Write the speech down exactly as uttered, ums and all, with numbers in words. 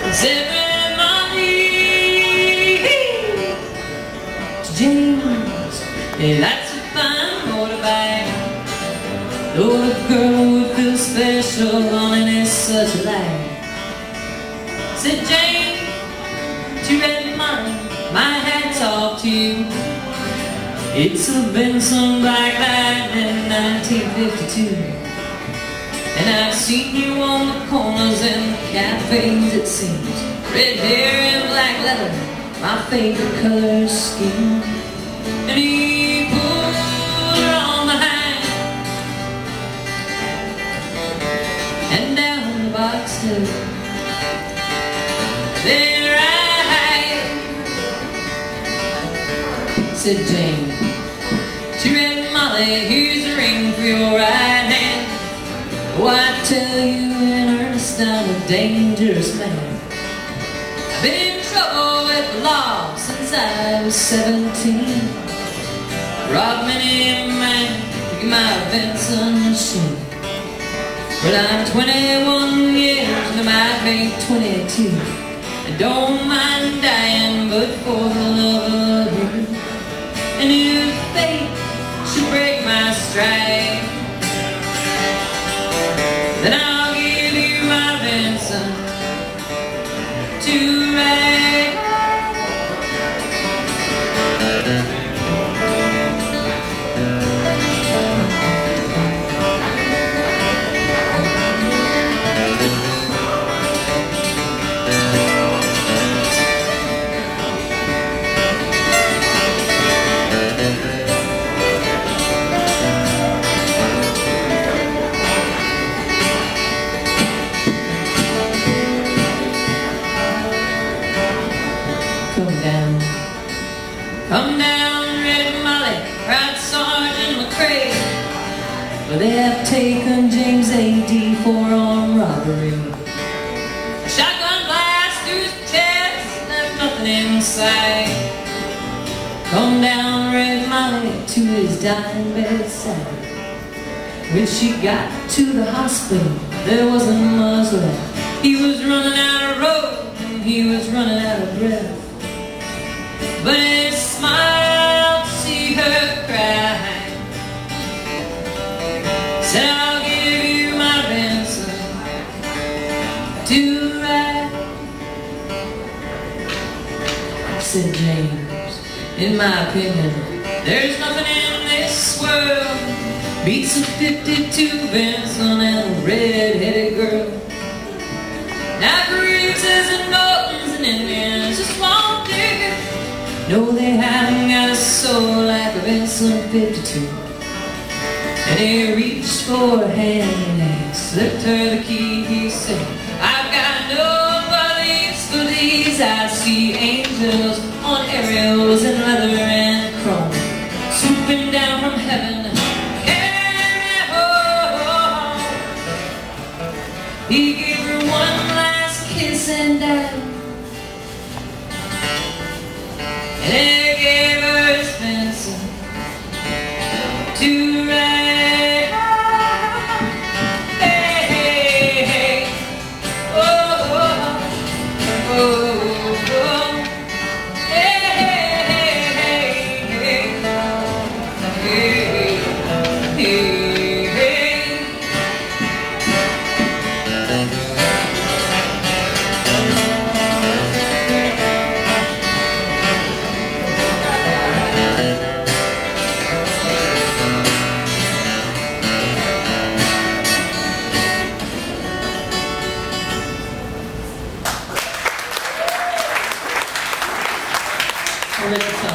James, yeah, that's a fine motorbike. Though the girl would feel special on it is such a lie. Said James, to red money, my hat's off to you. It's a Vincent Black Lightning nineteen fifty-two. And I've seen you on the corners and the cafes, it seems. Red hair and black leather, my favorite color scheme. And he pulled her on behind and down the box too. Then right, said Jane, she read Molly, here's a ring for your right hand. Oh, I tell you in earnest, I'm a dangerous man. I've been in trouble with the law since I was seventeen. Robbed many a man to get my Vincent machine. But I'm twenty-one years and I might make twenty-two. I don't mind dying but for the love of you. And if fate should break my stride, then I'll give you my Vincent to ride. Come down, come down, Red Molly, cried Sergeant McCrae. But they have taken James A D for armed robbery. A shotgun blast through his chest, there's nothing inside. Come down, Red Molly, to his dying bedside. When she got to the hospital, there wasn't much left. He was running out of road, and he was running out of breath. But he smiled to see her cry. Said, I'll give you my Vincent to ride. Said James, in my opinion, there's nothing in this world beats a fifty-two Vincent and a red-headed girl. Now Greaves and Nortons and Indians just won't do. No, they haven't got a soul like a Vincent fifty-two. And he reached for her hand and slipped her the key. He said, I've got no bodies for these. I see angels on aerials in leather and chrome, swooping down from heaven, carrying me home. He gave her one last kiss and died. And he gave her his Vincent to ride. Hey, hey, hey. Oh, oh, oh, oh. Hey, hey, hey, hey, hey, hey, hey. Richard Thompson.